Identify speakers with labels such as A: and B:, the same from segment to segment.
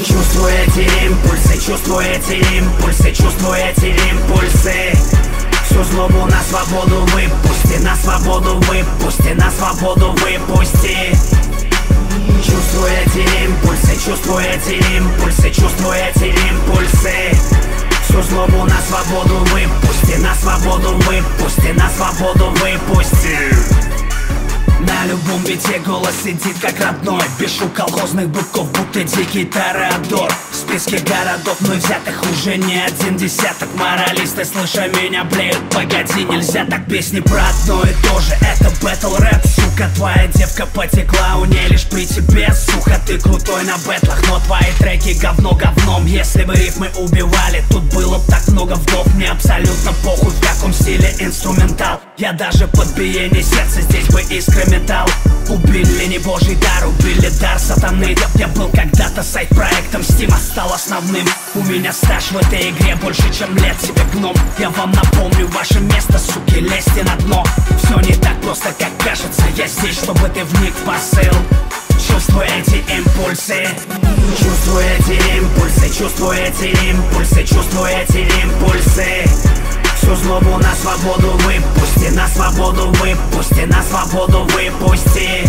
A: Чувствуй эти импульсы, чувствуй эти импульсы, чувствуй эти импульсы. Всю злобу на свободу выпусти, на свободу выпусти, на свободу выпусти. Чувствуй эти импульсы, чувствуй эти импульсы, чувствуй эти импульсы. Всю злобу на свободу выпусти, на свободу выпусти, на свободу выпусти. На любом бите голос сидит как родной. Бешу колхозных быков, будто дикий торадор. В списке городов вновь взятых уже не один десяток. Моралисты, слыша меня, блеют: погоди, нельзя так, песни про одно и то же. Это бэтл рэп, сука, твоя девка потекла, у ней лишь при тебе, сука. Ты крутой на бэтлах, но твои треки говно говном. Если бы рифмы убивали, тут было бы так много вдов. Мне абсолютно похуй, в каком стиле инструментал. Я даже под биение сердца здесь бы искрами металл. Убили не божий дар, убили дар сатаны. Я был когда-то сайт-проектом, Steam стал основным. У меня стаж в этой игре больше, чем лет тебе, гном. Я вам напомню ваше место, суки, лезьте на дно. Все не так просто, как кажется, я здесь, чтобы ты вник в посыл. Чувствуй эти импульсы, чувствуй эти импульсы, чувствуй эти импульсы, чувствуй эти импульсы. Всю злобу на свободу выпусти, на свободу выпусти, на свободу выпусти.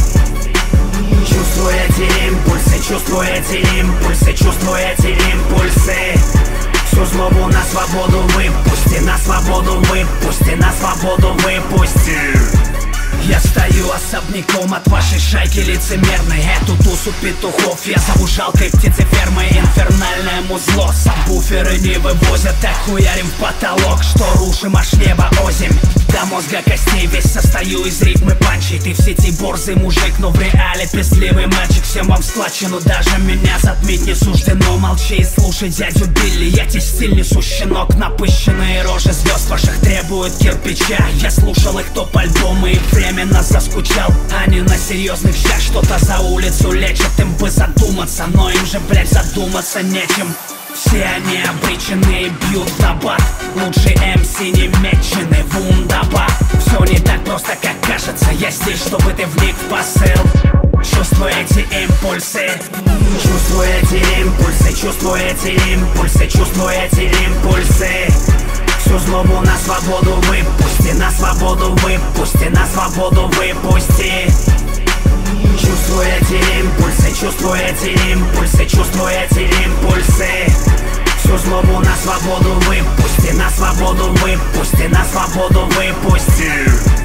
A: Чувствуй эти импульсы, чувствуй эти импульсы, чувствуй эти импульсы. Всю злобу на свободу выпусти, на свободу выпусти, на свободу выпусти. Я стою особняком от вашей шайки лицемерной. Эту тусу петухов я зову жалкой птицефермой. Инфернальное музло, сабвуферы не вывозят. Так хуярим в потолок, что рушим аж небо озимь. До мозга костей весь состою из рифмы панчей. Ты в сети борзый мужик, но в реале песливый мальчик. Всем вам складчину, даже меня затмить не суждено. Молчи и слушай дядю Билли, я тебе стиль несу, щенок. Напыщенные рожи звезд ваших требуют кирпича. Я слушал их топ-альбомы и временно заскучал. Они на серьезных щах что-то за улицу лечат. Им бы задуматься, но им же, блять, задуматься нечем. Все они обречены и бьют в набат. Лучший МС немеченый, вундаба. Все не так просто, как кажется, я здесь, чтобы ты вник в посыл. Чувствуй эти импульсы, чувствуй эти импульсы, чувствуй эти импульсы, чувствуй эти импульсы. Всю злобу на свободу выпусти, на свободу выпусти, на свободу выпусти. Чувствуй эти импульсы, чувствуй эти импульсы, чувствуй эти импульсы. Всю злобу на свободу выпусти, на свободу выпусти, на свободу выпусти.